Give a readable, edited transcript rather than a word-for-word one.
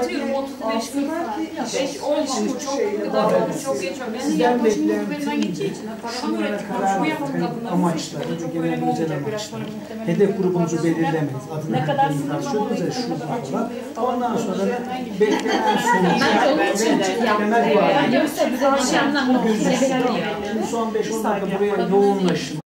atıyorum 35 gün falan. 5 olmamış, çok gıda olmuş, çok geç olmuş. Sizden beklentim şunlara karar vermek amaçları, genel güzel amaçları. Hedef grubunuzu belirlemeniz, adına herkesin karşılığınız ya şu falan. Ondan sonra beklenen sonuçlar ve temel bu. Yoksa biz o akşamdan Son 5-10 dakika buraya yoğunlaşın.